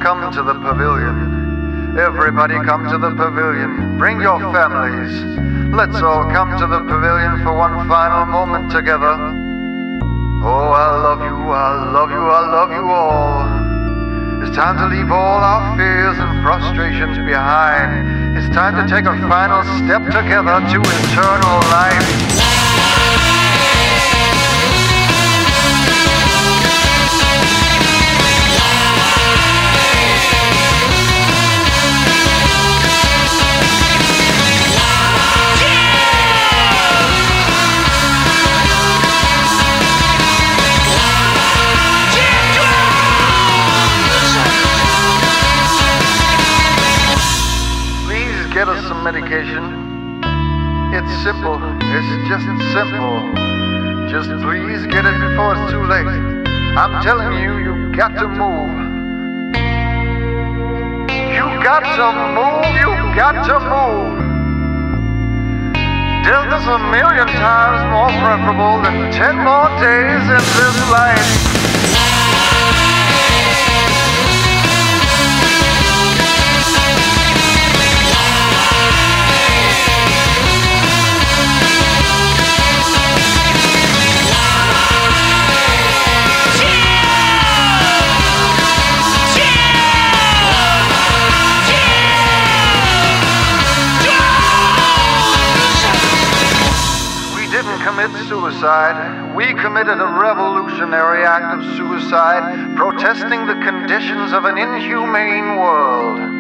come to the pavilion. Everybody come to the pavilion. Bring your families. Let's all come to the pavilion for one final moment together. Oh, I love you, I love you, I love you all. It's time to leave all our fears and frustrations behind. It's time to take a final step together to eternal life. Get us some medication. It's simple, it's just simple. Just please get it before it's too late. I'm telling you, you got to move. You got to move, you got to move. Death is a million times more preferable than 10 more days in this life. Commit suicide. We committed a revolutionary act of suicide, protesting the conditions of an inhumane world.